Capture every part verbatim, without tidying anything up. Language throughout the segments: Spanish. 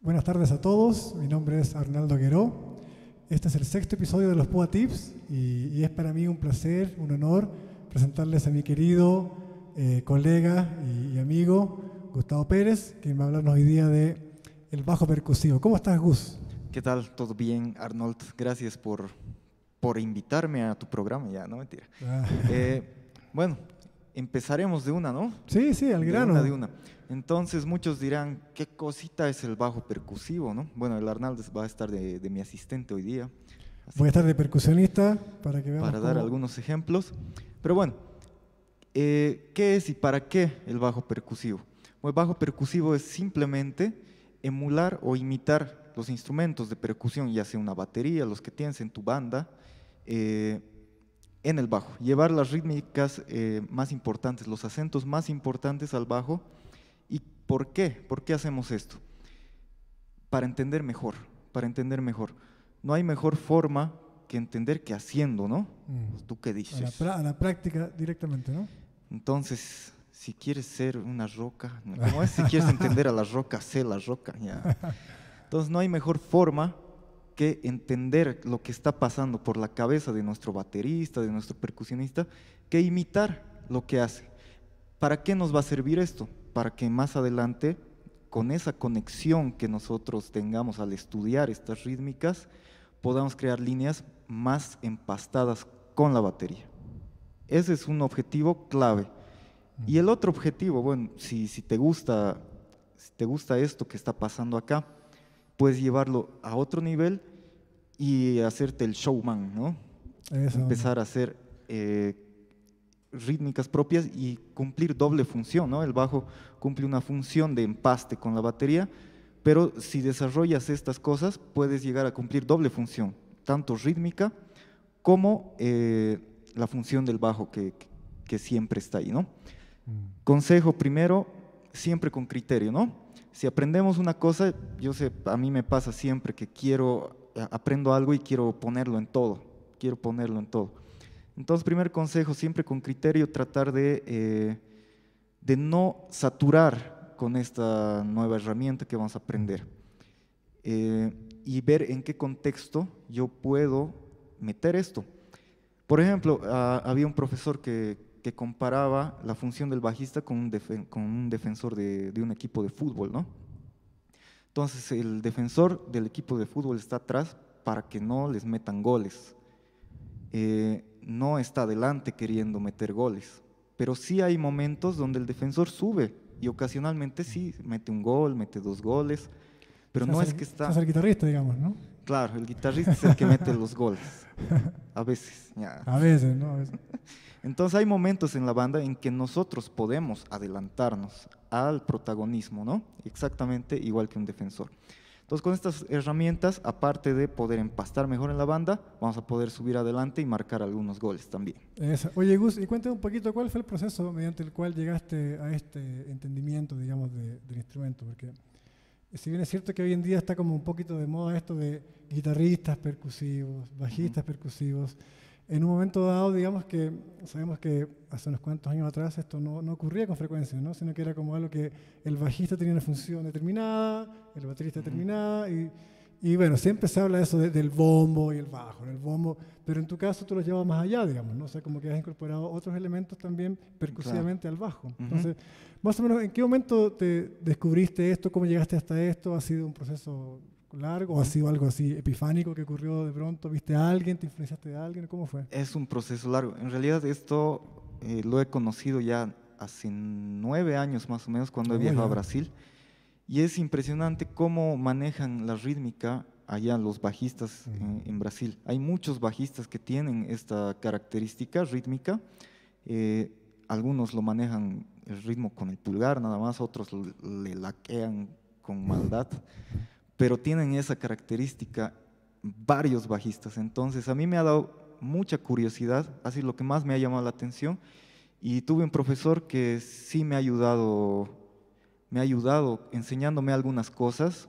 Buenas tardes a todos, mi nombre es Arnaldo Gueró. Este es el sexto episodio de los Púa Tips y, y es para mí un placer, un honor presentarles a mi querido eh, colega y, y amigo Gustavo Pérez, que me va a hablarnos hoy día de el bajo percusivo. ¿Cómo estás, Gus? ¿Qué tal? ¿Todo bien, Arnold? Gracias por, por invitarme a tu programa, ya, no mentira. Ah. Eh, bueno, empezaremos de una, ¿no? Sí, sí, al De grano. una, de una. Entonces muchos dirán, ¿qué cosita es el bajo percusivo, no? Bueno, el Arnaldo va a estar de, de mi asistente hoy día. Así Voy a estar que de percusionista para que veamos para dar cómo- algunos ejemplos. Pero bueno, eh, ¿qué es y para qué el bajo percusivo? Bueno, el bajo percusivo es simplemente emular o imitar los instrumentos de percusión, ya sea una batería, los que tienes en tu banda, eh, en el bajo. Llevar las rítmicas eh, más importantes, los acentos más importantes al bajo. ¿Y por qué? ¿Por qué hacemos esto? Para entender mejor, para entender mejor. No hay mejor forma que entender que haciendo, ¿no? Mm. ¿Tú qué a la, dices? pra- a la práctica directamente, ¿no? Entonces, si quieres ser una roca, ¿no? ¿Cómo es? Si quieres entender a la roca, sé la roca. Ya. Entonces, no hay mejor forma que entender lo que está pasando por la cabeza de nuestro baterista, de nuestro percusionista, que imitar lo que hace. ¿Para qué nos va a servir esto? Para que más adelante, con esa conexión que nosotros tengamos al estudiar estas rítmicas, podamos crear líneas más empastadas con la batería. Ese es un objetivo clave. Y el otro objetivo, bueno, si, si te gusta, si te gusta esto que está pasando acá, puedes llevarlo a otro nivel y hacerte el showman, ¿no? Eso. Empezar a hacer eh, rítmicas propias y cumplir doble función, ¿no? El bajo cumple una función de empaste con la batería, pero si desarrollas estas cosas, puedes llegar a cumplir doble función, tanto rítmica como eh, la función del bajo que, que siempre está ahí, ¿no? Mm. Consejo primero, siempre con criterio, ¿no? Si aprendemos una cosa, yo sé, a mí me pasa siempre que quiero, eh, aprendo algo y quiero ponerlo en todo, quiero ponerlo en todo. Entonces, primer consejo, siempre con criterio, tratar de, eh, de no saturar con esta nueva herramienta que vamos a aprender. Eh, y ver en qué contexto yo puedo meter esto. Por ejemplo, ah, había un profesor que, que comparaba la función del bajista con un, defen- con un defensor de, de un equipo de fútbol, ¿no? Entonces, el defensor del equipo de fútbol está atrás para que no les metan goles. Eh, no está adelante queriendo meter goles, pero sí hay momentos donde el defensor sube y ocasionalmente sí mete un gol, mete dos goles, pero Se no hace es el- que se está. hace el guitarrista, digamos, ¿no? Claro, el guitarrista es el que mete los goles, a veces. Ya. A veces, ¿no? A veces. Entonces hay momentos en la banda en que nosotros podemos adelantarnos al protagonismo, ¿no? Exactamente igual que un defensor. Entonces con estas herramientas, aparte de poder empastar mejor en la banda, vamos a poder subir adelante y marcar algunos goles también. Eso. Oye, Gus, y cuéntame un poquito cuál fue el proceso mediante el cual llegaste a este entendimiento, digamos, de- del instrumento, porque si bien es cierto que hoy en día está como un poquito de moda esto de guitarristas percusivos, bajistas percusivos, en un momento dado, digamos que sabemos que hace unos cuantos años atrás esto no, no ocurría con frecuencia, ¿no? Sino que era como algo que el bajista tenía una función determinada, el baterista Ujú. determinada, y, y bueno, siempre se habla de eso de- del bombo y el bajo, ¿no? El bombo, pero en tu caso tú lo llevas más allá, digamos, ¿no? O sea, como que has incorporado otros elementos también percusivamente al bajo. Ujú. Entonces, más o menos, ¿en qué momento te descubriste esto? ¿Cómo llegaste hasta esto? ¿Ha sido un proceso largo o ha sido algo así epifánico que ocurrió de pronto? ¿Viste a alguien? ¿Te influenciaste de alguien? ¿Cómo fue? Es un proceso largo. En realidad esto eh, lo he conocido ya hace nueve años más o menos cuando he Oh, viajado a ya. Brasil. Y es impresionante cómo manejan la rítmica allá los bajistas en, en Brasil. Hay muchos bajistas que tienen esta característica rítmica. Eh, algunos lo manejan el ritmo con el pulgar nada más, otros l- le laquean con maldad, pero tienen esa característica varios bajistas. Entonces a mí me ha dado mucha curiosidad, así lo que más me ha llamado la atención. Y tuve un profesor que sí me ha ayudado, me ha ayudado enseñándome algunas cosas,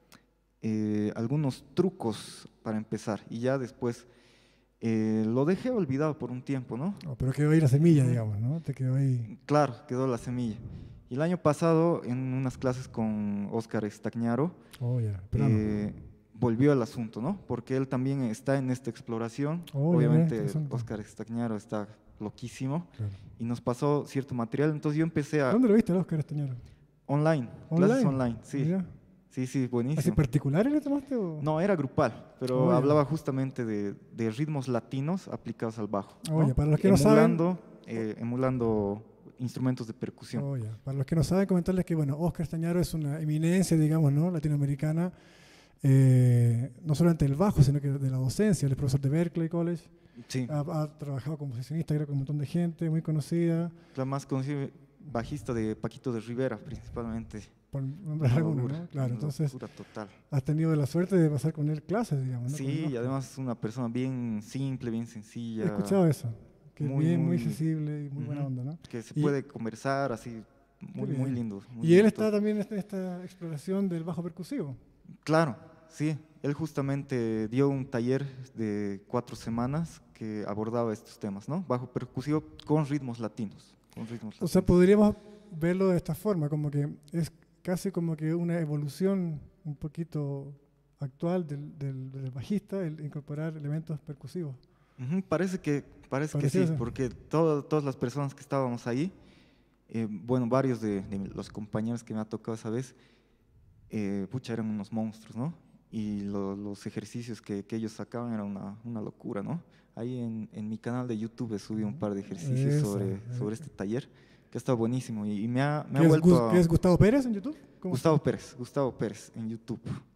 eh, algunos trucos para empezar. Y ya después eh, lo dejé olvidado por un tiempo, ¿no? Oh, pero quedó ahí la semilla, Ujú. digamos, ¿no? Te quedó ahí. Claro, quedó la semilla. Y el año pasado, en unas clases con Óscar Estañaro, Oh, ya. eh, volvió al asunto, ¿no? Porque él también está en esta exploración. Oh, ya, Obviamente, interesante. Óscar Estañaro está loquísimo Claro. y nos pasó cierto material. Entonces yo empecé a... ¿Dónde lo viste, Oscar Estañaro? Online, ¿Online? clases online, sí. Mira. Sí, sí, ¿Así buenísimo. particulares le tomaste? O? No, era grupal, pero Oh, ya. hablaba justamente de, de ritmos latinos aplicados al bajo. Oh, ¿no? ya, para los que no emulando, eh, emulando instrumentos de percusión. Oh, ya. Para los que no saben, comentarles que, bueno, Óscar Estañaro es una eminencia, digamos, ¿no? Latinoamericana, eh, no solamente del bajo, sino que de la docencia. Él es profesor de Berklee College. Sí, Ha, ha trabajado como sesionista, creo que con un montón de gente, muy conocida, la más conocida, bajista de Paquito de Rivera, principalmente. por nombrar Una algunos, locura, ¿no? Claro, una entonces locura total. has tenido la suerte de pasar con él clases, digamos, ¿no? Con el Sí, y Óscar. además es una persona bien simple, bien sencilla. He escuchado eso, que muy, es bien, muy muy- accesible y muy buena Ujú. onda, ¿no? Que se Y- puede conversar así, muy, Qué muy bien. lindo. muy Y él lindo está todo. también en esta, esta exploración del bajo percusivo. Claro, sí. Él justamente dio un taller de cuatro semanas que abordaba estos temas, ¿no? Bajo percusivo con ritmos latinos. Con ritmos O sea, latinos. podríamos verlo de esta forma, como que es casi como que una evolución un poquito actual del, del, del bajista, el incorporar elementos percusivos. Ujú, parece que, parece que sí, Pareciese. porque todo- todas las personas que estábamos ahí, eh, bueno, varios de, de los compañeros que me ha tocado esa vez, eh, pucha, eran unos monstruos, ¿no? Y lo- los ejercicios que, que ellos sacaban eran una, una locura, ¿no? Ahí en, en mi canal de YouTube subí un par de ejercicios Esa, sobre, sobre este taller, que ha estado buenísimo y, y me ha, me ha ¿Qué es, vuelto Gus- a... qué es Gustavo Pérez en YouTube? ¿Cómo se Gustavo llama? Pérez, Gustavo Pérez en YouTube.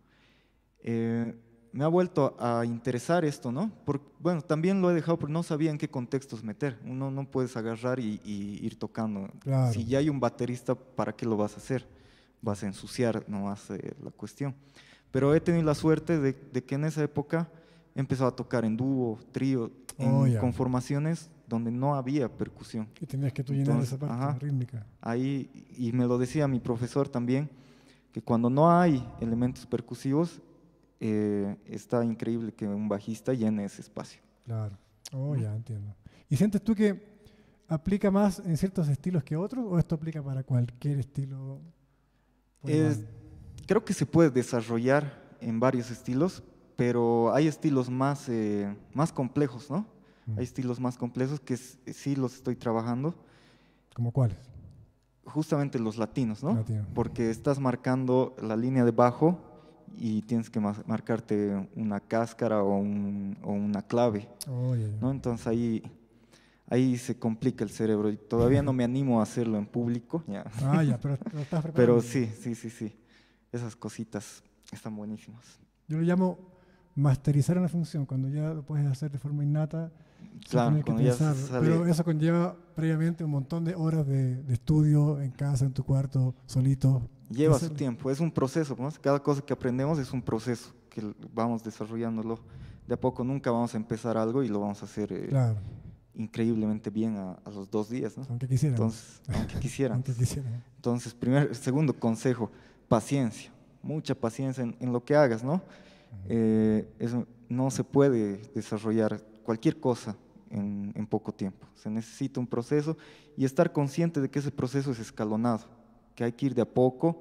Eh, me ha vuelto a interesar esto, ¿no? Por, bueno, también lo he dejado porque no sabía en qué contextos meter. Uno no puedes agarrar y, y ir tocando. Claro. Si ya hay un baterista, ¿para qué lo vas a hacer? Vas a ensuciar nomás eh, la cuestión. Pero he tenido la suerte de, de que en esa época he empezado a tocar en dúo, trío, en Oh, ya. conformaciones donde no había percusión. Y tenías que tú llenar Entonces, esa parte ajá. rítmica. Ahí, y me lo decía mi profesor también, que cuando no hay elementos percusivos, eh, está increíble que un bajista llene ese espacio. Claro. Oh, ya entiendo. ¿Y sientes tú que aplica más en ciertos estilos que otros o esto aplica para cualquier estilo? por Es- igual? creo que se puede desarrollar en varios estilos, pero hay estilos más, eh, más complejos, ¿no? Mm. Hay estilos más complejos que s- sí los estoy trabajando, ¿Como cuáles? justamente los latinos, ¿no? Latino. Porque estás marcando la línea de bajo y tienes que mas- marcarte una cáscara o, un- o una clave, Oh, ya, ya. ¿no? Entonces ahí, ahí se complica el cerebro y todavía no me animo a hacerlo en público, ya. Ah, ya, pero lo estás preparando. Pero sí, sí, sí, sí. Esas cositas están buenísimas. Yo lo llamo masterizar una función, cuando ya lo puedes hacer de forma innata, sin Claro, tener que cuando ya pensar. sale- Pero eso conlleva previamente un montón de horas de, de estudio en casa, en tu cuarto, solito. Lleva su Hacerlo. tiempo, es un proceso, ¿no? Cada cosa que aprendemos es un proceso que l- vamos desarrollándolo. De a poco nunca vamos a empezar algo y lo vamos a hacer eh, Claro, increíblemente bien a, a los dos días, ¿no? aunque quisieran. Entonces, aunque quisieran. Aunque quisieran. Entonces, primer, segundo consejo, paciencia, mucha paciencia en, en lo que hagas, ¿no? Eh, eso no se puede desarrollar cualquier cosa en, en poco tiempo. Se necesita un proceso y estar consciente de que ese proceso es escalonado, que hay que ir de a poco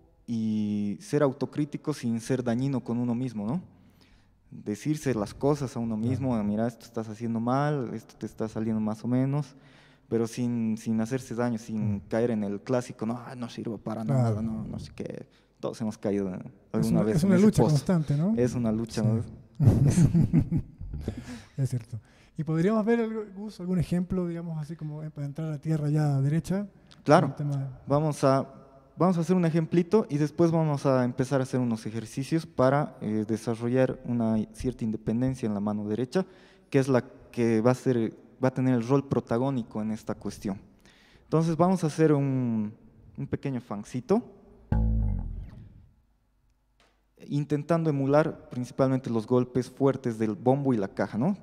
y ser autocrítico sin ser dañino con uno mismo, ¿no? Decirse las cosas a uno mismo, mira, esto estás haciendo mal, esto te está saliendo más o menos, pero sin, sin hacerse daño, sin caer en el clásico, no, ah, no sirvo para Claro. nada, no, no sé qué. Todos hemos caído Es alguna una, vez es en una ese lucha pozo. constante, ¿no? Es una lucha, Sí. ¿no? Es cierto. ¿Y podríamos ver, algo- Gus, algún ejemplo, digamos, así como eh, para entrar a la tierra ya derecha? Claro, El tema de- vamos a, vamos a hacer un ejemplito y después vamos a empezar a hacer unos ejercicios para eh, desarrollar una cierta independencia en la mano derecha, que es la que va a, ser, va a tener el rol protagónico en esta cuestión. Entonces vamos a hacer un, un pequeño fancito, intentando emular principalmente los golpes fuertes del bombo y la caja, ¿no?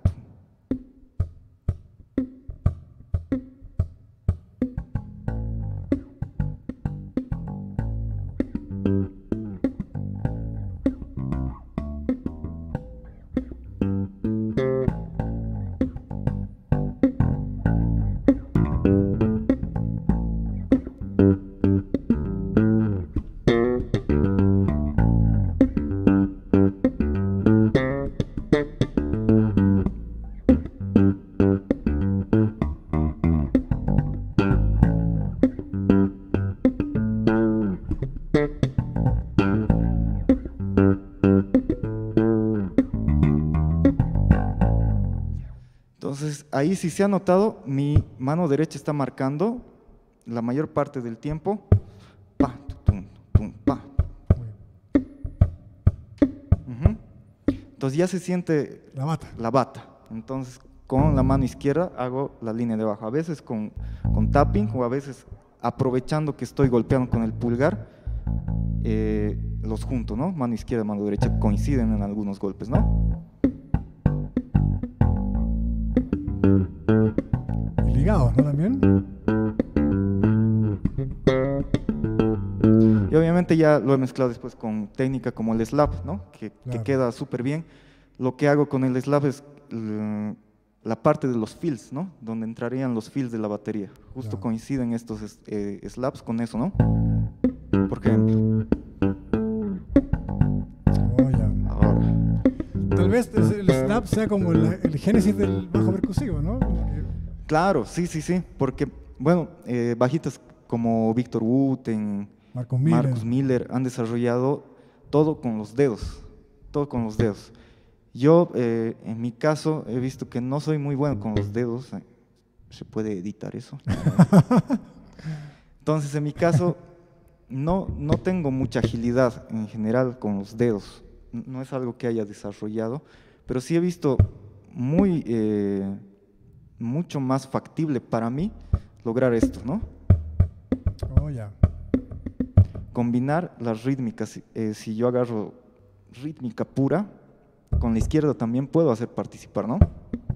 ahí si se ha notado, mi mano derecha está marcando la mayor parte del tiempo. Pa, tum, tum, pa. Ujú. Entonces ya se siente La bata. la bata. Entonces con la mano izquierda hago la línea de abajo, a veces con, con tapping o a veces aprovechando que estoy golpeando con el pulgar, eh, los junto, ¿no? Mano izquierda, mano derecha coinciden en algunos golpes, ¿no? Y ligados, ¿no? También. Y obviamente ya lo he mezclado después con técnica como el slap, ¿no? Que, que Claro. queda súper bien. Lo que hago con el slap es l- la parte de los fills, ¿no? Donde entrarían los fills de la batería. Justo Claro. coinciden estos es- eh, slaps con eso, ¿no? Por ejemplo, Oh, ya. ahora. Tal vez es- el snap sea como el, el génesis del bajo percusivo, ¿no? Como que- Claro, sí, sí, sí. Porque, bueno, eh, bajistas como Víctor Wooten, Marcus Miller. Marcus Miller han desarrollado todo con los dedos, todo con los dedos. Yo, eh, en mi caso, he visto que no soy muy bueno con los dedos. eh, ¿Se puede editar eso? Entonces, en mi caso, no, no tengo mucha agilidad en general con los dedos. N- No es algo que haya desarrollado, pero sí he visto muy, eh, mucho más factible para mí lograr esto, ¿no? Oh, ya. Combinar las rítmicas. eh, si yo agarro rítmica pura, con la izquierda también puedo hacer participar, ¿no?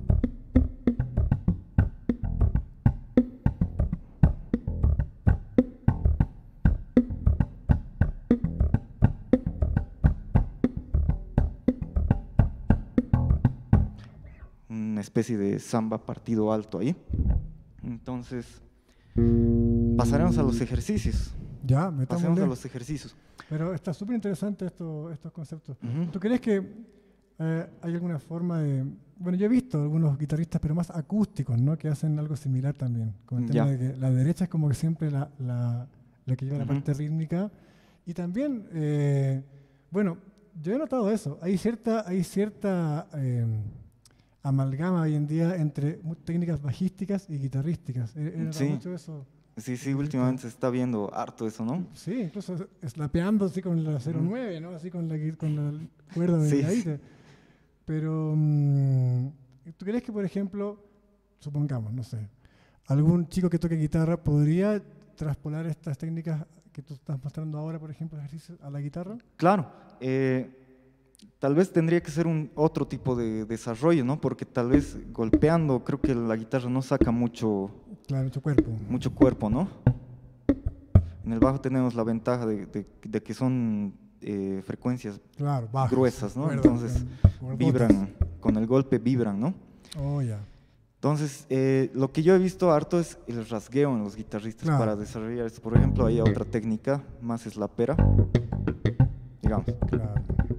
Una especie de samba partido alto ahí. Entonces, pasaremos a los ejercicios. Ya, me Pasemos a los ejercicios. Pero está súper interesante esto, estos conceptos. Ujú. ¿Tú crees que eh, hay alguna forma de... Bueno, yo he visto algunos guitarristas, pero más acústicos, ¿no? Que hacen algo similar también. Con el tema Ya. de que la derecha es como que siempre la, la, la que lleva la Ujú. parte rítmica. Y también, eh, bueno, yo he notado eso. Hay cierta, hay cierta eh, amalgama hoy en día entre mu- técnicas bajísticas y guitarrísticas. He, he notado Sí. mucho eso. Sí, sí, últimamente se está viendo harto eso, ¿no? Sí, incluso slapeando así con la cero nueve, ¿no? Así con la, gui- con la cuerda de Sí. la guitarra. Pero, mm, ¿tú crees que, por ejemplo, supongamos, no sé, algún chico que toque guitarra podría traspolar estas técnicas que tú estás mostrando ahora, por ejemplo, ejercicios a la guitarra? Claro, eh, tal vez tendría que ser un otro tipo de desarrollo, ¿no? Porque tal vez golpeando, creo que la guitarra no saca mucho, Claro, tu cuerpo. mucho cuerpo, ¿no? En el bajo tenemos la ventaja de, de- de que son eh, frecuencias Claro, bajas. gruesas, ¿no? cuerdas, Entonces con- vibran, con el golpe vibran, ¿no? Oh, ya. Entonces, eh, lo que yo he visto harto es el rasgueo en los guitarristas Claro. para desarrollar esto. Por ejemplo, hay otra técnica más slapera, digamos. Claro.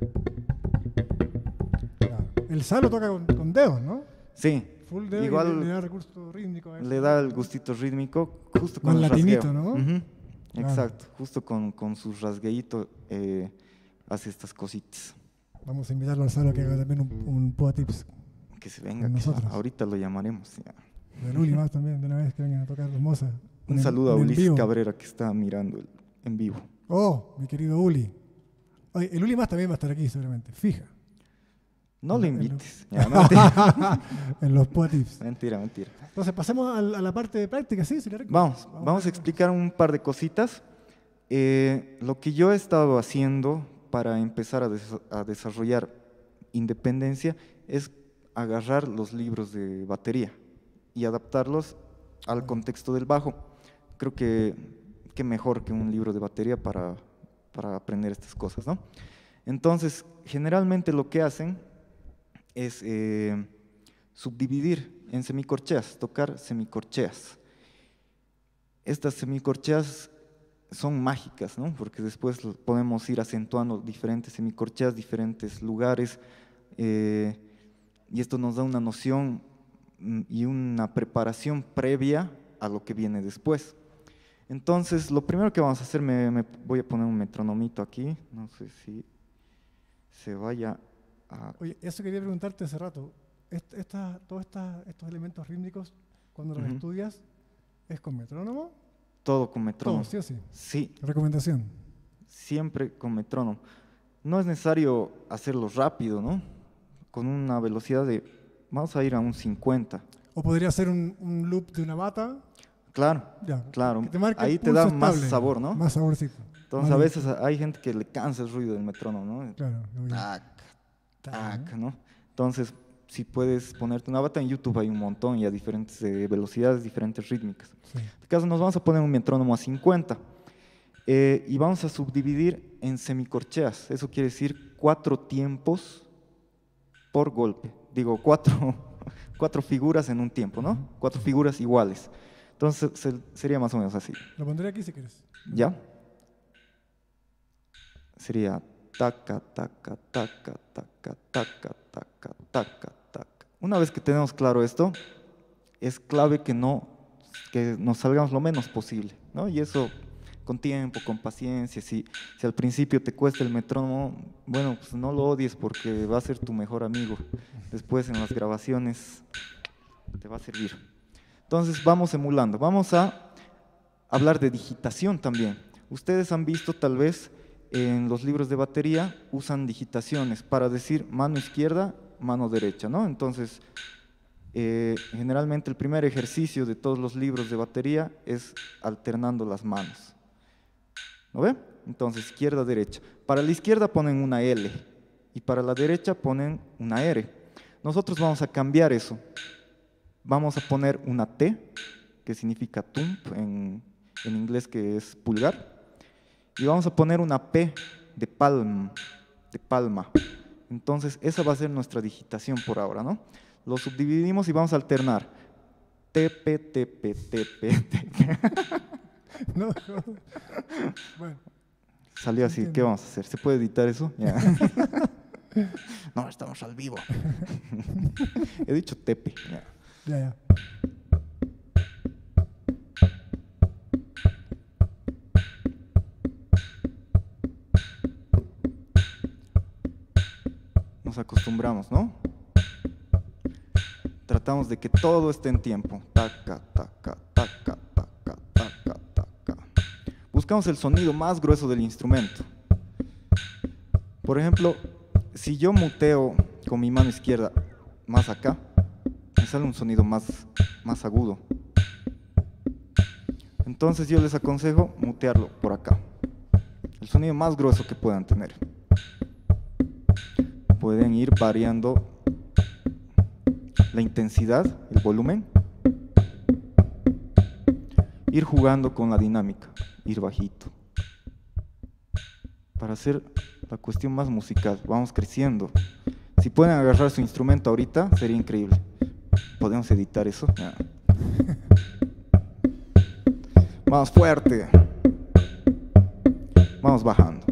Claro. El salo toca con, con dedos, ¿no? Sí, Full dedo y igual le, le da recurso rítmico a eso. le da el gustito rítmico justo Más con el latinito, rasgueo. ¿no? Ujú, Claro. exacto, justo con, con su rasgueíto eh, hace estas cositas. Vamos a invitarlo al salo que haga también un, un Poa Tips. Que se venga, Con que se- nosotros. ahorita lo llamaremos. ya. De Luli más también, de una vez que vengan a tocar los mozas. Un En- saludo a en Ulises vivo. Cabrera que está mirando el- en vivo. Oh, mi querido Uli. Oye, el Uli más también va a estar aquí seguramente, fija. No lo En lo- invites. Ya, no, mentira, En los Poa Tips. mentira, mentira. Entonces pasemos al- a, la parte de práctica, ¿sí? ¿Sería rico? Vamos, vamos a explicar un par de cositas. Eh, lo que yo he estado haciendo para empezar a, des- a desarrollar independencia es agarrar los libros de batería y adaptarlos al contexto del bajo. Creo que qué mejor que un libro de batería para, para aprender estas cosas, ¿no? Entonces, generalmente lo que hacen es eh, subdividir en semicorcheas, tocar semicorcheas. Estas semicorcheas son mágicas, ¿no? Porque después lo- podemos ir acentuando diferentes semicorcheas, diferentes lugares, eh, y esto nos da una noción mm, y una preparación previa a lo que viene después. Entonces, lo primero que vamos a hacer, me, me voy a poner un metronomito aquí, no sé si se vaya a... Oye, eso quería preguntarte hace rato. est- esta- todos esta- estos elementos rítmicos, cuando los Ujú. estudias, ¿es con metrónomo? Todo con metrónomo. Todo, sí o sí. Sí, Recomendación. siempre con metrónomo. No es necesario hacerlo rápido, ¿no? Con una velocidad de, vamos a ir a un cincuenta. O podría ser un, un loop de una bata. Claro, Ya, claro. que te marque el Ahí te pulso da más estable, sabor, ¿no? Más saborcito. Entonces Más a limpio. veces hay gente que le cansa el ruido del metrónomo, ¿no? Claro, lo vi. Tac, Tac, tac, ¿no? ¿no? Entonces, si puedes ponerte una bata en YouTube, hay un montón y a diferentes eh, velocidades, diferentes rítmicas. Sí. En este caso nos vamos a poner un metrónomo a cincuenta eh, y vamos a subdividir en semicorcheas. Eso quiere decir cuatro tiempos por golpe. Digo, cuatro, cuatro figuras en un tiempo, ¿no? Cuatro figuras iguales. Entonces se- sería más o menos así. Lo pondré aquí si quieres. ¿Ya? Sería taca, taca, taca, taca, taca, taca, taca, taca. Una vez que tenemos claro esto, es clave que no que nos salgamos lo menos posible, ¿no? Y eso con tiempo, con paciencia. Si, si al principio te cuesta el metrónomo, bueno, pues no lo odies porque va a ser tu mejor amigo. Después en las grabaciones te va a servir. Entonces vamos emulando. Vamos a hablar de digitación también. Ustedes han visto tal vez en los libros de batería usan digitaciones para decir mano izquierda, mano derecha, ¿no? Entonces, eh, generalmente el primer ejercicio de todos los libros de batería es alternando las manos. ¿Lo ve? Entonces, izquierda, derecha. Para la izquierda ponen una L y para la derecha ponen una R. Nosotros vamos a cambiar eso. Vamos a poner una T, que significa thumb en, en inglés, que es pulgar. Y vamos a poner una P de palm, de palma. Entonces, esa va a ser nuestra digitación por ahora, ¿no? Lo subdividimos y vamos a alternar. Tepe, tepe, tepe, tepe. No, no. Bueno, Salió así, ¿qué Entiendo. vamos a hacer? ¿Se puede editar eso? Ya. No, estamos al vivo. He dicho tepe. Ya. ya, ya. Nos acostumbramos, ¿no? Tratamos de que todo esté en tiempo. Taca, taca, taca, taca, taca, taca. Buscamos el sonido más grueso del instrumento. Por ejemplo, si yo muteo con mi mano izquierda más acá, me sale un sonido más, más agudo. Entonces yo les aconsejo mutearlo por acá. El sonido más grueso que puedan tener. Pueden ir variando la intensidad, el volumen, ir jugando con la dinámica, ir bajito. Para hacer la cuestión más musical, vamos creciendo. Si pueden agarrar su instrumento ahorita, sería increíble. ¿Podemos editar eso? Ya. Más fuerte. Vamos bajando.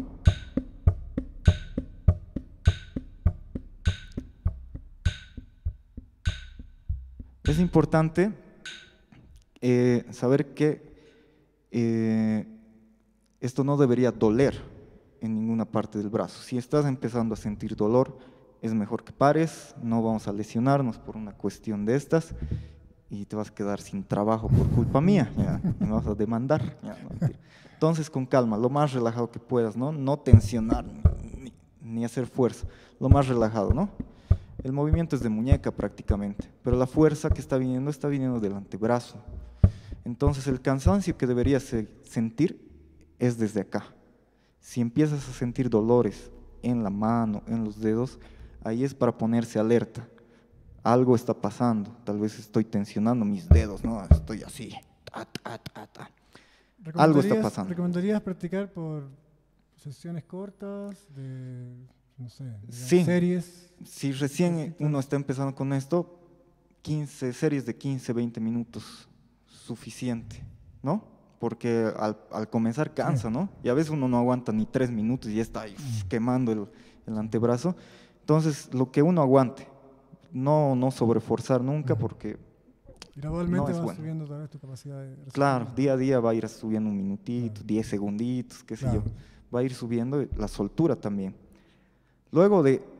Es importante eh, saber que eh, esto no debería doler en ninguna parte del brazo. Si estás empezando a sentir dolor, es mejor que pares, no vamos a lesionarnos por una cuestión de estas y te vas a quedar sin trabajo por culpa mía, ya, y me vas a demandar. Ya, no, mentira. Entonces, con calma, lo más relajado que puedas, ¿no? No tensionar ni, ni hacer fuerza, lo más relajado, ¿no? El movimiento es de muñeca prácticamente, pero la fuerza que está viniendo está viniendo del antebrazo. Entonces el cansancio que deberías se- sentir es desde acá. Si empiezas a sentir dolores en la mano, en los dedos, ahí es para ponerse alerta. Algo está pasando, tal vez estoy tensionando mis dedos, ¿no? Estoy así. Ta, ta, ta, ta. Algo está ¿Recomendarías- pasando. ¿Recomendarías practicar por sesiones cortas, de, no sé, digamos, Sí. series? Si recién Cositas. uno está empezando con esto, quince series de quince, veinte minutos, suficiente, ¿no? Porque al, al comenzar cansa, ¿no? Y a veces uno no aguanta ni tres minutos y ya está ahí, uf, quemando el, el antebrazo. Entonces, lo que uno aguante, no, no sobreforzar nunca Ujú. porque, Gradualmente No es vas bueno. subiendo otra vez tu capacidad de resolver. claro, día a día va a ir subiendo un minutito, Claro. diez segunditos, qué sé Claro. yo. Va a ir subiendo la soltura también. Luego de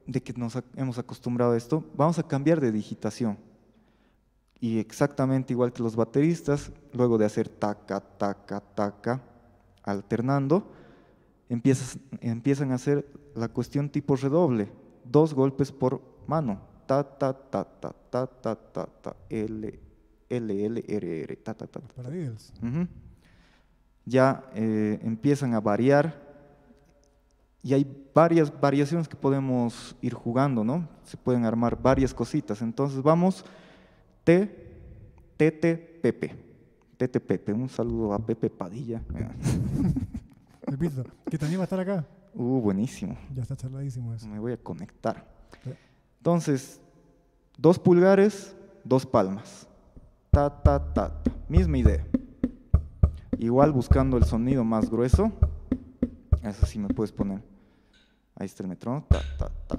de que nos ha- hemos acostumbrado a esto, vamos a cambiar de digitación. Y exactamente igual que los bateristas, luego de hacer taca, taca, taca, alternando, empiezas- empiezan a hacer la cuestión tipo redoble, dos golpes por mano, ta, ta, ta, ta, ta, ta, ta, ta, L, L, L, R, R, ta, ta, ta, ta. Para Beatles. Ujú. Ya eh, empiezan a variar y hay varias variaciones que podemos ir jugando, ¿no? Se pueden armar varias cositas. Entonces vamos, T, T, T, Pepe. T, T, Pepe. Un saludo a Pepe Padilla. Repito, que te anima a estar acá. Uh, buenísimo. Ya está charladísimo eso. Me voy a conectar. Sí. Entonces, dos pulgares, dos palmas. Ta, ta, ta, ta. Misma idea. Igual buscando el sonido más grueso. Eso sí me puedes poner. Ahí está el metrónomo. Ta, ta, ta.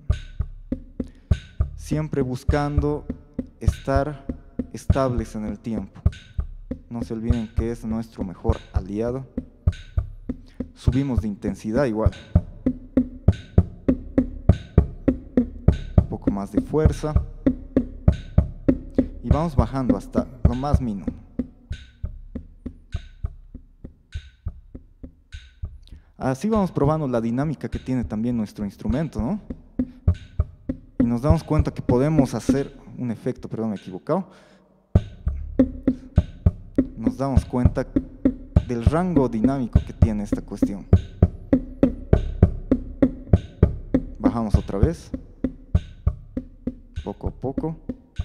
Siempre buscando estar estables en el tiempo. No se olviden que es nuestro mejor aliado. Subimos de intensidad igual. Un poco más de fuerza. Y vamos bajando hasta lo más mínimo. Así vamos probando la dinámica que tiene también nuestro instrumento, ¿no? Y nos damos cuenta que podemos hacer un efecto, perdón, me he equivocado. Nos damos cuenta del rango dinámico que tiene esta cuestión. Bajamos otra vez, poco a poco.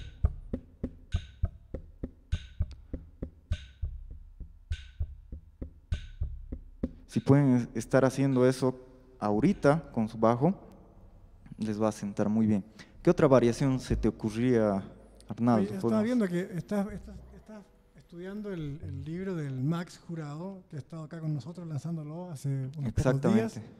Si pueden estar haciendo eso ahorita con su bajo, les va a sentar muy bien. ¿Qué otra variación se te ocurría, Arnaldo? Oye, estaba viendo que estás, estás, estás estudiando el, el libro del Max Jurado, que ha estado acá con nosotros lanzándolo hace unos pocos días. Exactamente.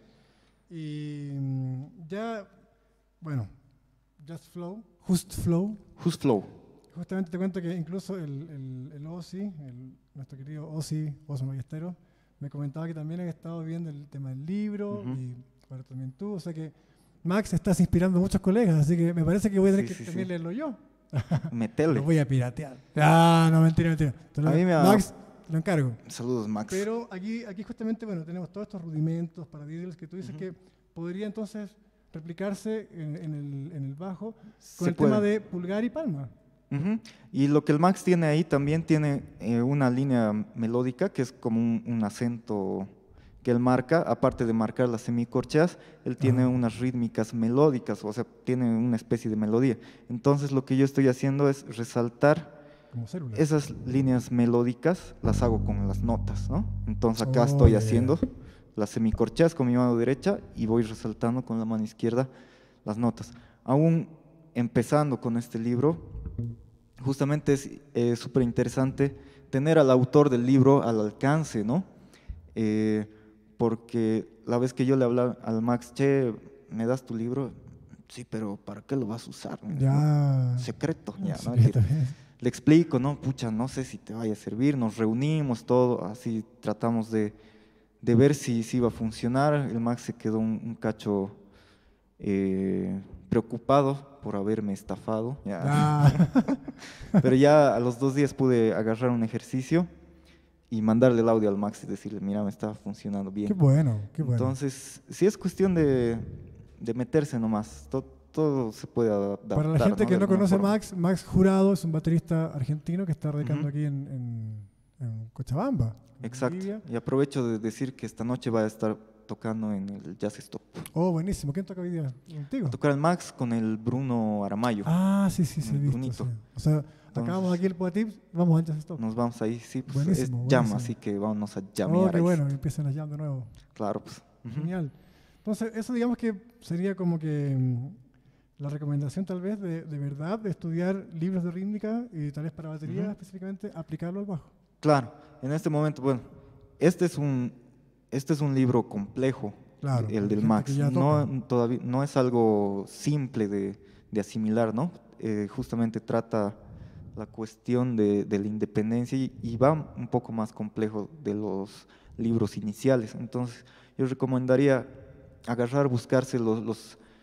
Y mm, ya, bueno, Just Flow, Just Flow. Just Flow. Justamente te cuento que incluso el, el, el Ozzy, el, nuestro querido Ozzy, Oso Ballesteros, me comentaba que también había estado viendo el tema del libro, Ujú. y ahora también tú, o sea que Max estás inspirando a muchos colegas, así que me parece que voy a tener Sí, que sí, también sí. leerlo yo. Metele. Lo voy a piratear. Ah, no, mentira, mentira. Te lo- A mí me ha- Max, te lo encargo. Saludos, Max. Pero aquí, aquí justamente, bueno, tenemos todos estos rudimentos para Beatles que tú dices Ujú. que podría entonces replicarse en, en el, en el bajo con Se el tema puede. de pulgar y palma. Ujú. Y lo que el Max tiene ahí también tiene eh, una línea melódica que es como un, un acento que él marca, aparte de marcar las semicorcheas, él tiene Ajá. unas rítmicas melódicas, o sea, tiene una especie de melodía. Entonces lo que yo estoy haciendo es resaltar Como células. esas líneas melódicas, las hago con las notas, ¿no? Entonces acá Oh, estoy yeah. haciendo las semicorcheas con mi mano derecha y voy resaltando con la mano izquierda las notas. Aún empezando con este libro, justamente es eh, súper interesante tener al autor del libro al alcance, ¿no? Eh, porque la vez que yo le hablaba al Max, che, ¿me das tu libro? Sí, pero ¿para qué lo vas a usar? Ya. ¿No? Secreto, ya, ¿no? Secreto. Le explico, ¿no? Pucha, no sé si te vaya a servir, nos reunimos, todo, así tratamos de, de ver si, si iba a funcionar. El Max se quedó un, un cacho eh, preocupado por haberme estafado, ya. Ah. Pero ya a los dos días pude agarrar un ejercicio y mandarle el audio al Max y decirle, mira, me está funcionando bien. Qué bueno, qué bueno. Entonces, sí es cuestión de, de meterse nomás, todo, todo se puede adaptar. Para la gente que De no alguna conoce a forma. Max, Max Jurado es un baterista argentino que está radicando Ujú. aquí en, en- en Cochabamba. en Exacto. Bolivia. Y aprovecho de decir que esta noche va a estar tocando en el Jazz Stop. Oh, buenísimo. ¿Quién toca hoy día contigo? Va a tocar el Max con el Bruno Aramayo. Ah, sí, sí, sí, he El visto. Brunito. Sí. O sea, acabamos aquí el Poetips, vamos al Jazz Stop. Nos vamos ahí, sí, pues Buenísimo, es jam, buenísimo. así que vámonos a Oh, llamear qué ahí. bueno, empiezan a jam de nuevo. Claro, pues. Ujú. Genial. Entonces, eso digamos que sería como que mm, la recomendación tal vez de, de verdad de estudiar libros de rítmica y tal vez para batería Ujú. específicamente, aplicarlo al bajo. Claro, en este momento, bueno, este es un, este es un libro complejo, Claro, el hay del gente Max. que ya No, toca. todavía, no es algo simple de, de asimilar, ¿no? Eh, justamente trata la cuestión de, de la independencia y, y va un poco más complejo de los libros iniciales. Entonces, yo recomendaría agarrar, buscarse los, los,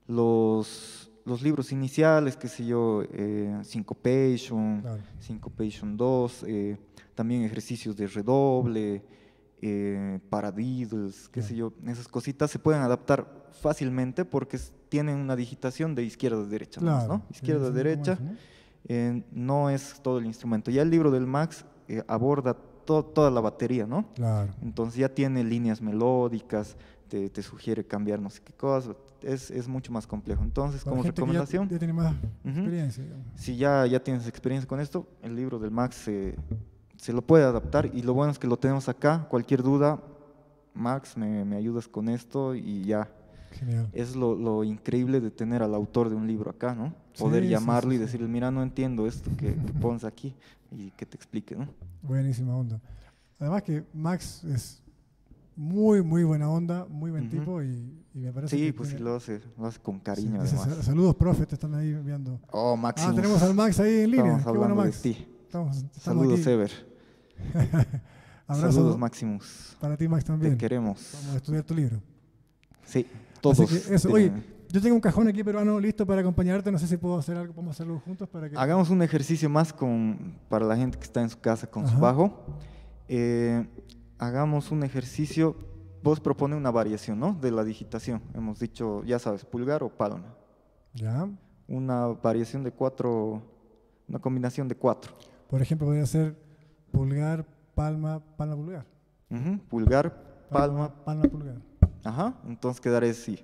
los, los libros iniciales, qué sé yo, eh, Syncopation, Claro. Syncopation dos, eh, también ejercicios de redoble, eh, paradiddles, qué sé yo, esas cositas se pueden adaptar fácilmente porque es- tienen una digitación de izquierda a derecha, nomás, Claro. ¿no? Izquierda a Sí, sí, como derecha, eso, ¿no? eh, no es todo el instrumento. Ya el libro del Max eh, aborda to- toda la batería, ¿no? Claro. Entonces ya tiene líneas melódicas, te, te sugiere cambiar no sé qué cosa, es, es mucho más complejo. Entonces, Para como gente que ya, recomendación, ya tiene más ujú, experiencia, digamos. si ya, ya tienes experiencia con esto, el libro del Max se, se lo puede adaptar y lo bueno es que lo tenemos acá. Cualquier duda, Max, me, me ayudas con esto y ya. Genial. Es lo, lo increíble de tener al autor de un libro acá, ¿no? Poder Sí, sí, llamarlo sí, y sí. decirle, mira, no entiendo esto que, que pones aquí y que te explique, ¿no? Buenísima onda. Además que Max es muy, muy buena onda, muy buen Ujú. tipo y, y me parece Sí, que pues sí, tiene- lo hace, lo hace con sí, cariño dice, además. "Sa- saludos, profe, te están ahí viendo. Oh, Ah, Maximus. tenemos al Max ahí en línea. Estamos Qué bueno, hablando de Max. ti. Estamos, estamos Saludos, aquí. Ever. Abrazo Saludos, Maximus. para ti, Max, Te también. queremos. Vamos a estudiar tu libro. Sí, todos. Así que eso, tienen- oye, yo tengo un cajón aquí peruano listo para acompañarte. No sé si puedo hacer algo, podemos hacerlo juntos para que. Hagamos un ejercicio más con, para la gente que está en su casa con Ajá. su bajo. Eh, hagamos un ejercicio. Vos propone una variación, ¿no? De la digitación. Hemos dicho, ya sabes, pulgar o palma. Ya. Una variación de cuatro, una combinación de cuatro. Por ejemplo, podría ser pulgar, palma, palma, pulgar. Ujú, pulgar, palma, palma, pulgar. ajá. Entonces quedaré así.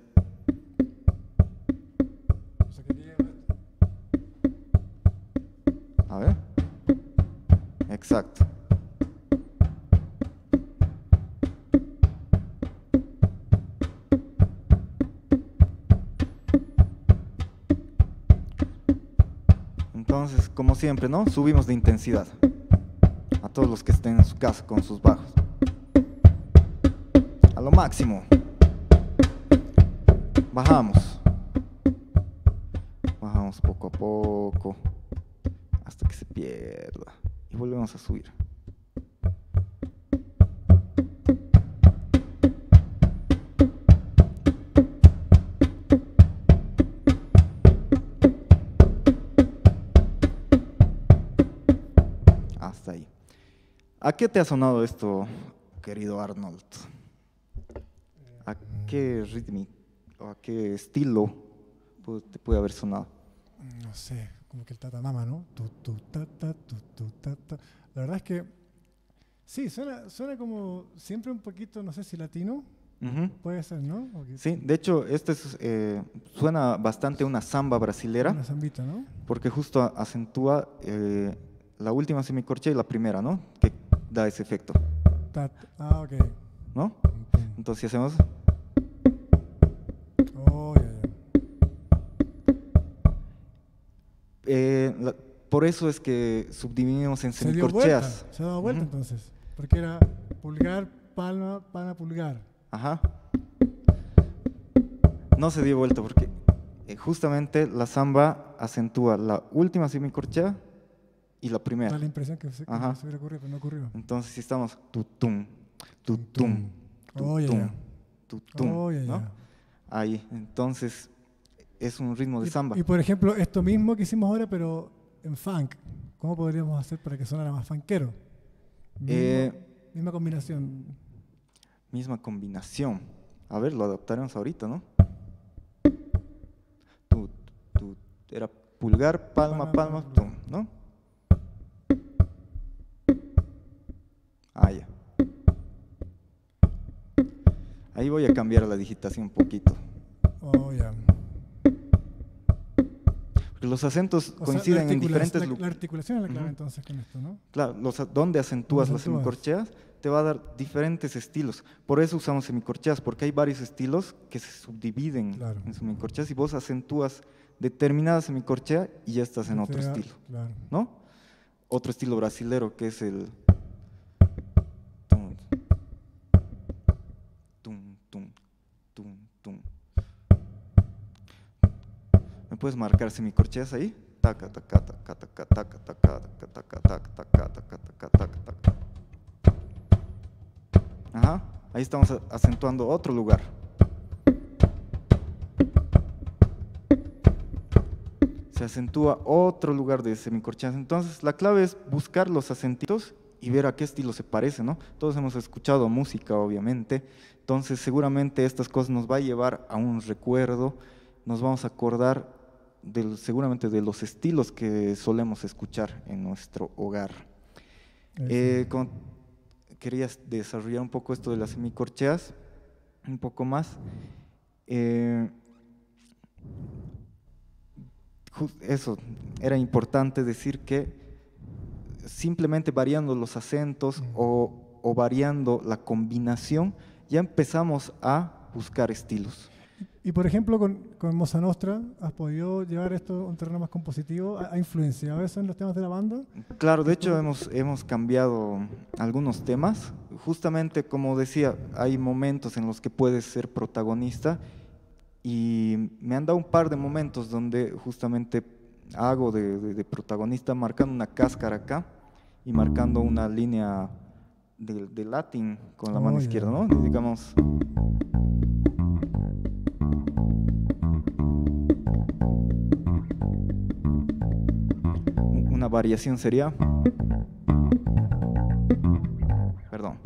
O sea, que llegue- A ver. Exacto. Entonces, como siempre, ¿no? Subimos de intensidad. A todos los que estén en su casa con sus bajos. A lo máximo. Bajamos. Bajamos poco a poco. Hasta que se pierda. Y volvemos a subir. Hasta ahí. ¿A qué te ha sonado esto, querido Arnold? ¿A qué ritmo o a qué estilo pu- te puede haber sonado? No sé, como que el tatamama, ¿no? Tu, tu, ta, ta, tu, tu, ta, ta. La verdad es que sí, suena, suena como siempre un poquito, no sé si latino, Ujú. puede ser, ¿no? O que- Sí, de hecho, este es, eh, suena bastante a una samba brasilera, Una zambita, ¿no? porque justo a- acentúa eh, la última semicorchea y la primera, ¿no? Que da ese efecto, Ta- ah, ok. ¿no? Pum, pum. Entonces, si hacemos, Oh, ya, ya. eh, la- por eso es que subdividimos en Se dio vuelta, semicorcheas. se ha dado vuelta Ujú. entonces, porque era pulgar, palma, palma, pulgar. Ajá. No se dio vuelta porque eh, justamente la samba acentúa la última semicorchea y la primera. Da la impresión que se, que Ajá. se hubiera ocurrido, pero no ocurrió. Entonces, si estamos tutum, tutum, Oh, ya, tutum, ya. tutum, Oh, ya, ¿no? ya. Ahí, entonces es un ritmo de Y- samba. Y, por ejemplo, esto mismo que hicimos ahora, pero en funk, ¿cómo podríamos hacer para que sonara más funkero? Mismo- Eh, misma combinación. Misma combinación. A ver, lo adaptaremos ahorita, ¿no? Tu, tu, era pulgar, palma, Palma, palma, palma, tum, ¿no? Ah, ya. Ahí voy a cambiar la digitación un poquito. Oh, ya. Porque los acentos O sea, coinciden la en articula- diferentes la, lu- la articulación es la clave Ujú. entonces con esto, ¿no? Claro, los, a- donde acentúas las acentúas. semicorcheas te va a dar diferentes estilos. Por eso usamos semicorcheas, porque hay varios estilos que se subdividen Claro. en semicorcheas y vos acentúas determinada semicorchea y ya estás en Te otro da- estilo, Claro. ¿no? Otro estilo brasilero que es el tum, tum, tum, tum, tum. ¿Me puedes marcar semicorcheas ahí? Taca, taca, taca, taca, taca, taca, taca, taca, taca, taca, taca, taca, taca, taca. Ajá, ahí estamos a- acentuando otro lugar. acentúa otro lugar de semicorcheas. Entonces, la clave es buscar los acentitos y ver a qué estilo se parece, ¿no? Todos hemos escuchado música, obviamente, entonces seguramente estas cosas nos va a llevar a un recuerdo, nos vamos a acordar del, seguramente de los estilos que solemos escuchar en nuestro hogar. Eh, con, quería desarrollar un poco esto de las semicorcheas, un poco más. Eh, Eso, era importante decir que simplemente variando los acentos o, o variando la combinación, ya empezamos a buscar estilos. Y por ejemplo, con, con Mossa Nostra, ¿has podido llevar esto a un terreno más compositivo? ¿Ha, ha influenciado eso en los temas de la banda? Claro, de hecho hemos, hemos cambiado algunos temas. Justamente, como decía, hay momentos en los que puedes ser protagonista. Y me han dado un par de momentos donde justamente hago de, de, de protagonista marcando una cáscara acá y marcando una línea de, de latín con la mano oh, izquierda, yeah. ¿no? Digamos. Una variación sería. Perdón.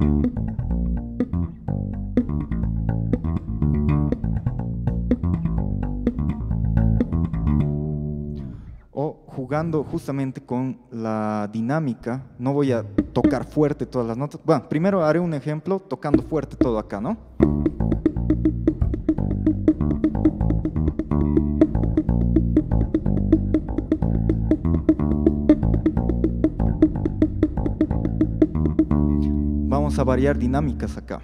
Jugando justamente con la dinámica, no voy a tocar fuerte todas las notas. Bueno, primero haré un ejemplo tocando fuerte todo acá, ¿no? Vamos a variar dinámicas acá.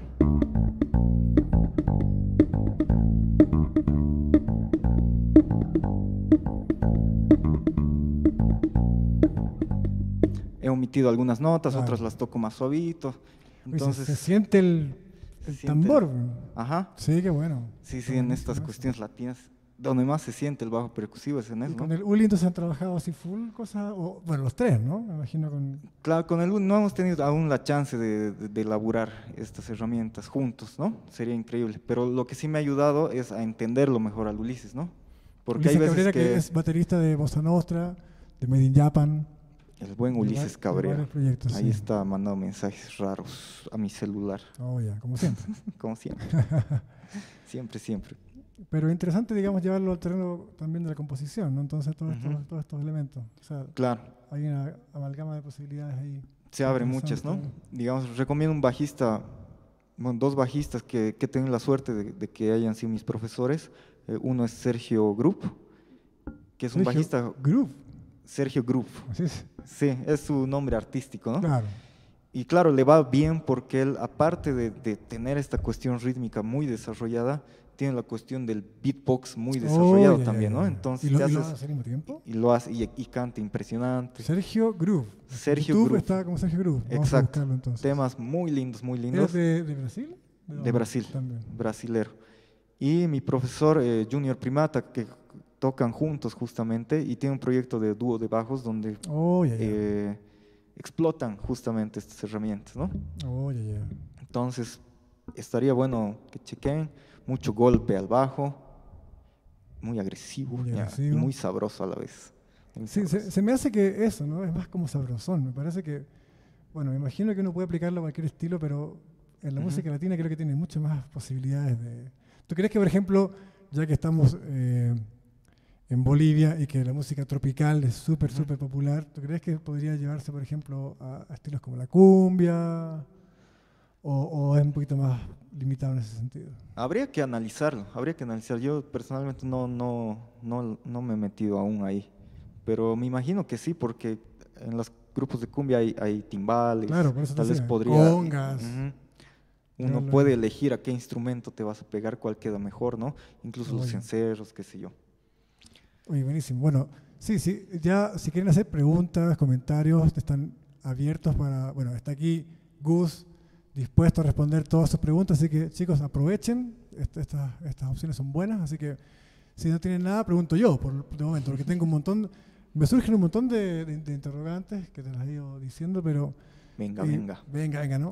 He omitido algunas notas, claro. Otras las toco más suavito. Entonces, se, se siente el, el se tambor. Siente, ajá. Sí, qué bueno. Sí, sí, en estas cuestiones latinas, donde más se siente el bajo percusivo es en eso. ¿Y con ¿no? el Uli entonces han trabajado así full cosas? O, bueno, los tres, ¿no? Me imagino con... Claro, con el Uli no hemos tenido aún la chance de, de, de elaborar estas herramientas juntos, ¿no? Sería increíble. Pero lo que sí me ha ayudado es a entenderlo mejor al Ulises, ¿no? Porque Ulises hay veces Cabrera, que... que es baterista de Bossa Nostra, de Made in Japan. El buen Ulises Cabrera. Ahí sí. está mandando mensajes raros a mi celular. Oh, ya, como siempre. Como siempre. Siempre, siempre. Pero interesante, digamos, llevarlo al terreno también de la composición, ¿no? Entonces, todos, uh-huh. estos, todos estos elementos. O sea, claro. Hay una amalgama de posibilidades ahí. Se abren muchas, ¿no? Digamos, recomiendo un bajista, bueno, dos bajistas que, que tengo la suerte de, de que hayan sido mis profesores. Eh, uno es Sergio Grup, que es Sergio un bajista... Grup. Sergio Grup. ¿Así es? Sí, es su nombre artístico, ¿no? Claro. Y claro, le va bien porque él, aparte de, de tener esta cuestión rítmica muy desarrollada, tiene la cuestión del beatbox muy desarrollado oh, yeah, también, ¿no? Yeah. Entonces, ¿Y lo, te y haces, lo hace al mismo tiempo? Y lo hace, y, y canta impresionante. Sergio Groove. Sergio YouTube Groove. está como Sergio Groove. Vamos Exacto. a buscarlo, entonces. Temas muy lindos, muy lindos. ¿Es de, de Brasil? De, de Brasil, también. Brasilero. Y mi profesor eh, Junior Primata, que tocan juntos justamente, y tiene un proyecto de dúo de bajos donde oh, yeah, yeah. Eh, explotan justamente estas herramientas, ¿no? Oh, yeah, yeah. Entonces, estaría bueno que chequen. Mucho golpe al bajo, muy agresivo, muy ya, agresivo. Y muy sabroso a la vez. Sí, se, se me hace que eso, ¿no? Es más como sabrosón. Me parece que, bueno, me imagino que uno puede aplicarlo a cualquier estilo, pero en la uh-huh. música latina creo que tiene muchas más posibilidades de... ¿Tú crees que, por ejemplo, ya que estamos eh, en Bolivia y que la música tropical es súper, uh-huh. súper popular, ¿tú crees que podría llevarse, por ejemplo, a, a estilos como la cumbia? O, ¿O es un poquito más limitado en ese sentido? Habría que analizarlo, habría que analizar. Yo personalmente no, no, no, no me he metido aún ahí, pero me imagino que sí, porque en los grupos de cumbia hay, hay timbales, claro, por eso tal vez decía, podría... congas. Uh-huh. Uno claro. puede elegir a qué instrumento te vas a pegar, cuál queda mejor, ¿no? Incluso Oye. los cencerros, qué sé yo. Oye, buenísimo. Bueno, sí, sí, ya si quieren hacer preguntas, comentarios, están abiertos para... Bueno, está aquí Gus, dispuesto a responder todas sus preguntas, así que chicos aprovechen, Esta, esta, estas opciones son buenas, así que si no tienen nada, pregunto yo por de momento, porque tengo un montón, me surgen un montón de, de, de interrogantes que te las he ido diciendo, pero... Venga, eh, venga. Venga, venga, ¿no?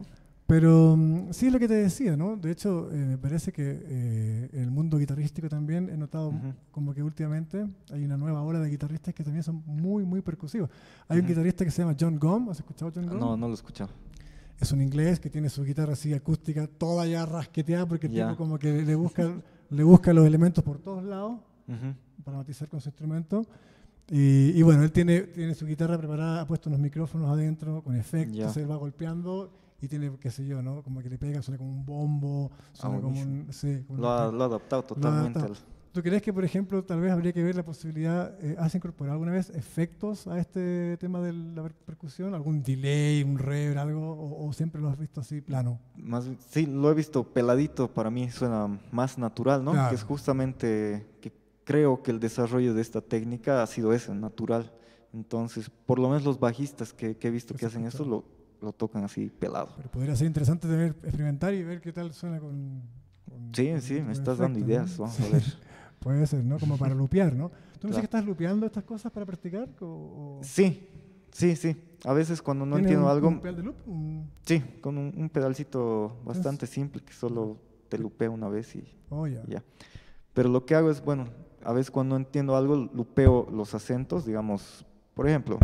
Pero mm, sí es lo que te decía, ¿no? De hecho, eh, me parece que eh, en el mundo guitarrístico también he notado Ujú, como que últimamente hay una nueva ola de guitarristas que también son muy, muy percusivos. Hay un ujú. guitarrista que se llama John Gom, ¿has escuchado John Gom? No, no lo he escuchado. Es un inglés que tiene su guitarra así acústica, toda ya rasqueteada, porque el tipo Ya. como que le busca, le busca los elementos por todos lados Ujú. para matizar con su instrumento. Y, y bueno, él tiene, tiene su guitarra preparada, ha puesto unos micrófonos adentro con efectos, Ya. él va golpeando y tiene, qué sé yo, ¿no? Como que le pega, suena como un bombo, suena como buenísimo. un... Sí, como Lo una- ha, lo ha adaptado lo ha totalmente adaptado. al... ¿Tú crees que, por ejemplo, tal vez habría que ver la posibilidad, eh, ¿has incorporado alguna vez efectos a este tema de la per- percusión? ¿Algún delay, un reverb, algo? ¿O, o siempre lo has visto así plano? Más, bien- sí, lo he visto peladito, para mí suena más natural, ¿no? Claro. Que es justamente que creo que el desarrollo de esta técnica ha sido ese, natural. Entonces, por lo menos los bajistas que, que he visto Que que se hacen eso escucha. lo, lo tocan así pelado. Pero podría ser interesante de ver, experimentar y ver qué tal suena con... con- Sí, con sí, ese tipo me de estás dando efectos, ideas, ¿no? vamos Sí, a ver. puede ser, ¿no? Como para lupear, ¿no? ¿Tú no sé Claro. que estás lupeando estas cosas para practicar? ¿O, o Sí, sí, sí. A veces cuando no tienes entiendo un, algo, un pedal de loop? Un- sí, con un, un pedalcito bastante simple que solo te lupea una vez y Oh, ya. y ya. Pero lo que hago es, bueno, a veces cuando no entiendo algo, lupeo los acentos, digamos, por ejemplo,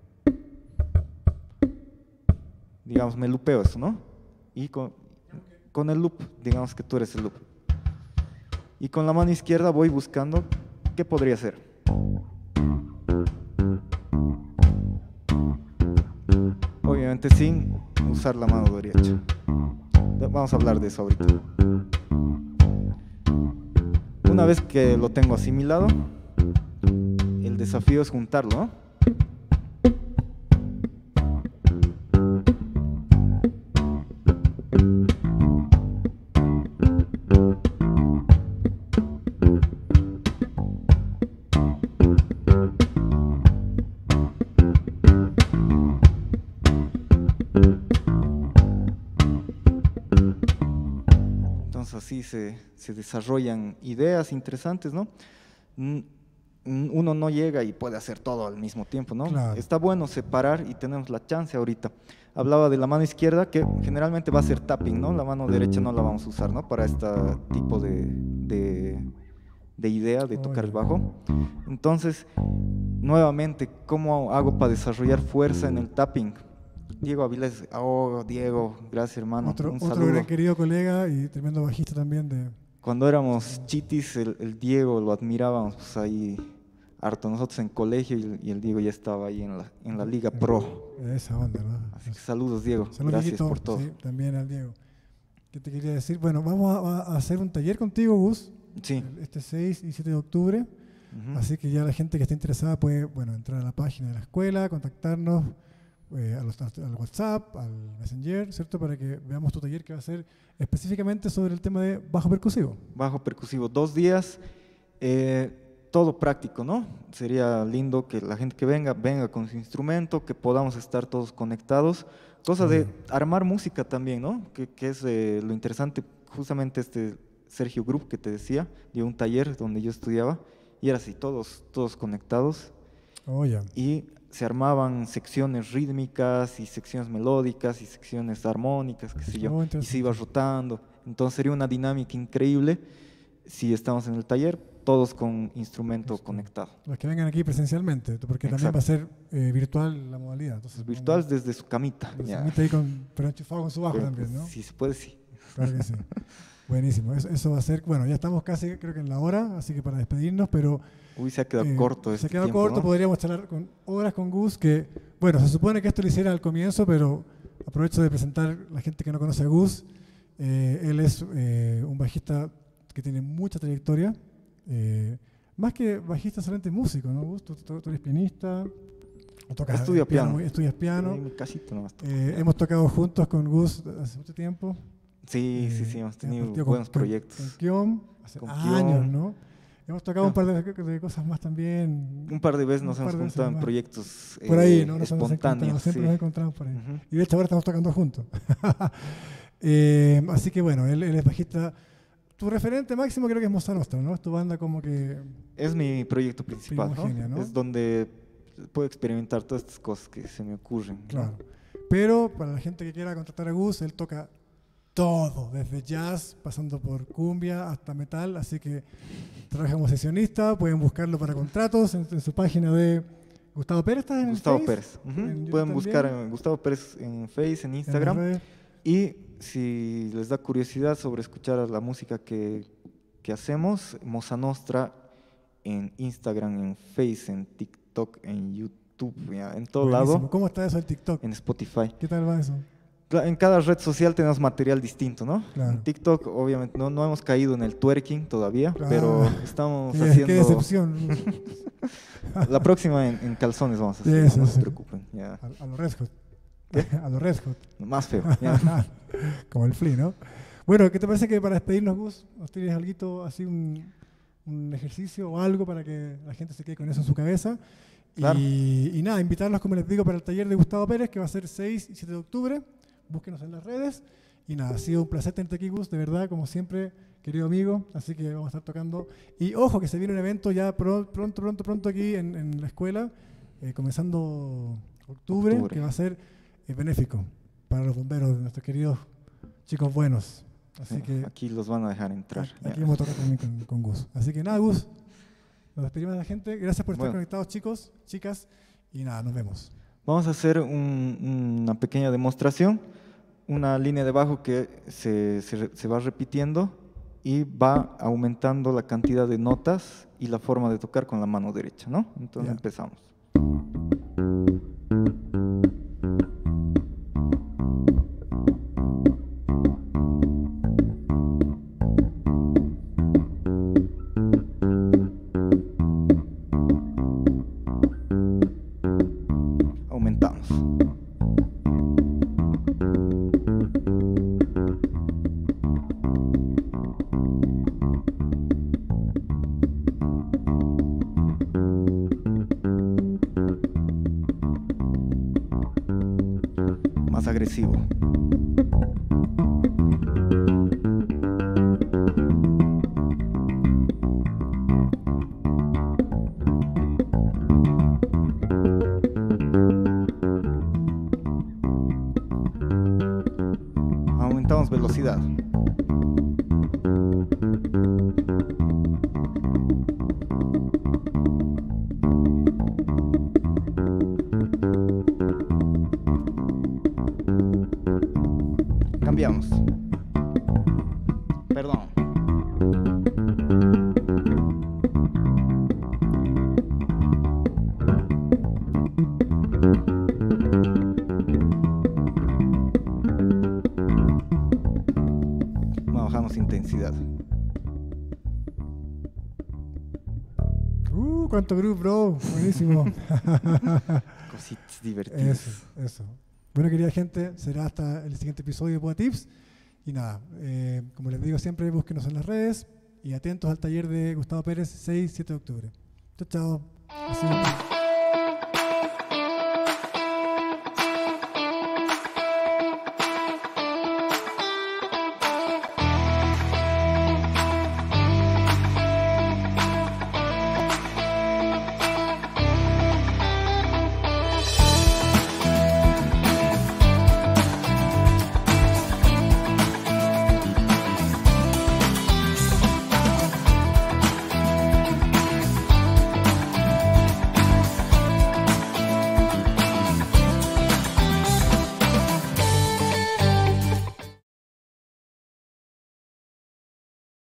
digamos, me lupeo eso, ¿no? Y con, con el loop, digamos que tú eres el loop. Y con la mano izquierda voy buscando qué podría ser. Obviamente sin usar la mano derecha. Vamos a hablar de eso ahorita. Una vez que lo tengo asimilado, el desafío es juntarlo, ¿no? Entonces así se, se desarrollan ideas interesantes, ¿no? Mm, mm, Uno no llega y puede hacer todo al mismo tiempo, ¿no? Claro. Está bueno separar y tenemos la chance ahorita. Hablaba de la mano izquierda, que generalmente va a ser tapping, ¿no? La mano derecha no la vamos a usar, ¿no? Para este tipo de, de, de idea de Oh, tocar el ya. bajo. Entonces, nuevamente, ¿cómo hago para desarrollar fuerza en el tapping? Diego Avilés, oh, Diego, gracias hermano, Otro, un otro saludo. gran querido colega y tremendo bajista también de... Cuando éramos chitis, el, el Diego lo admirábamos pues, ahí harto nosotros en colegio y, el- y el Diego ya estaba ahí en la, en la Liga Pro. Esa onda, ¿no? Así que saludos, Diego. Saludos, Gracias Dieguito. por todo. Sí, también al Diego. ¿Qué te quería decir? Bueno, vamos a, a hacer un taller contigo, Gus, Sí. este seis y siete de octubre. Ujú. Así que ya la gente que esté interesada puede, bueno, entrar a la página de la escuela, contactarnos eh, a los- al WhatsApp, al Messenger, ¿cierto? Para que veamos tu taller que va a ser específicamente sobre el tema de bajo percusivo. Bajo percusivo, dos días, eh, todo práctico, ¿no? Sería lindo que la gente que venga, venga con su instrumento, que podamos estar todos conectados. Cosa de armar música también, ¿no? Que, que es eh, lo interesante, justamente este Sergio Group que te decía, dio un taller donde yo estudiaba y era así, todos, todos conectados Oh, ya. y se armaban secciones rítmicas y secciones melódicas y secciones armónicas, qué sé yo, Oh, y se iba interesante. rotando. Entonces sería una dinámica increíble si estamos en el taller, todos con instrumento Listo. conectado. Los que vengan aquí presencialmente, porque también va a ser eh, virtual la modalidad. Entonces, Virtual desde su camita. Se ya. mete ahí con, pero enchufado con su bajo Pero, también, ¿no? Si se puede, sí. Claro que sí. Buenísimo. Eso, eso va a ser, bueno, ya estamos casi, creo que en la hora, así que para despedirnos, pero... Uy, se ha quedado eh, corto este Se ha quedado tiempo, corto, ¿no? podríamos charlar con horas con Gus, que, bueno, se supone que esto lo hiciera al comienzo, pero aprovecho de presentar a la gente que no conoce a Gus. Eh, él es eh, un bajista que tiene mucha trayectoria, eh, más que bajista, solamente músico, ¿no, Gus? Tú, tú- tú eres pianista, o tocas Estudio piano. estudias piano. En mi casita nomás. Eh, hemos tocado juntos con Gus hace mucho tiempo. Sí, sí, Eh, sí, hemos hemos tenido partido buenos con, con- proyectos. Con Kiom, hace Con años, Kiom. ¿no? Hemos tocado un par de, de cosas más también. Un par de veces un nos par hemos de veces juntado en más. proyectos Por ahí, eh, ¿no? Nos hemos encontrado, espontáneos. siempre sí. nos encontramos por ahí. Ujú. Y de hecho ahora estamos tocando juntos. Eh, así que bueno, él, él es bajista. Tu referente máximo creo que es Mozza Nostra, ¿no? Es tu banda como que... Es mi proyecto principal, ¿no? Primogenia, ¿no? Es donde puedo experimentar todas estas cosas que se me ocurren. ¿no? Claro. pero para la gente que quiera contratar a Gus, él toca todo, desde jazz, pasando por cumbia hasta metal, así que trabaja como sesionista, pueden buscarlo para contratos en, en su página de Gustavo Pérez. ¿Estás en Gustavo Face? Pérez. Ujú. En YouTube Pueden buscar también. en Gustavo Pérez en Face, en En Instagram. las redes. Y si les da curiosidad sobre escuchar la música que, que hacemos, Moza Nostra en Instagram, en Face, en TikTok, en YouTube, ya, en todo Buenísimo. lado, ¿Cómo está eso el TikTok? en Spotify. ¿Qué tal va eso? Cla- En cada red social tenemos material distinto, ¿no? Claro. En TikTok, obviamente, no, no hemos caído en el twerking todavía, Ah, pero estamos Qué, haciendo... qué decepción. La próxima en, en calzones vamos a Sí, hacer, eso, no sí. se preocupen. Ya. A, a los Red Hot. ¿Qué? A los Red Hot. Más feo. Ya. Como el Flea, ¿no? Bueno, ¿qué te parece que para despedirnos, Gus, nos tienes algo así, un, un ejercicio o algo para que la gente se quede con eso en su cabeza? Claro. Y, y nada, invitarlos, como les digo, para el taller de Gustavo Pérez, que va a ser seis y siete de octubre. Búsquenos en las redes. Y nada, ha sido un placer tenerte aquí, Gus, de verdad, como siempre, querido amigo. Así que vamos a estar tocando. Y ojo, que se viene un evento ya pro- pronto, pronto, pronto aquí en, en la escuela, eh, comenzando octubre, Octubre. que va a ser eh, benéfico para los bomberos, de nuestros queridos chicos buenos. Así Sí, que aquí los van a dejar entrar. aquí ya. vamos a tocar también con, con Gus. Así que nada, Gus, nos despedimos de la gente. Gracias por estar Bueno. conectados, chicos, chicas. Y nada, nos vemos. Vamos a hacer un- una pequeña demostración, una línea de bajo que se, se re- se va repitiendo y va aumentando la cantidad de notas y la forma de tocar con la mano derecha, ¿no? Entonces Ya. empezamos. Aumentamos. Más agresivo. Aumentamos velocidad. Cambiamos. Perdón. Bajamos intensidad. Uh, cuánto groove, bro. Buenísimo. Cositas divertidas. Eso, eso. Bueno, querida gente, será hasta el siguiente episodio de Poa Tips. Y nada, eh, como les digo siempre, búsquenos en las redes y atentos al taller de Gustavo Pérez, seis y siete de octubre. Chao, chao. Ha sido un placer.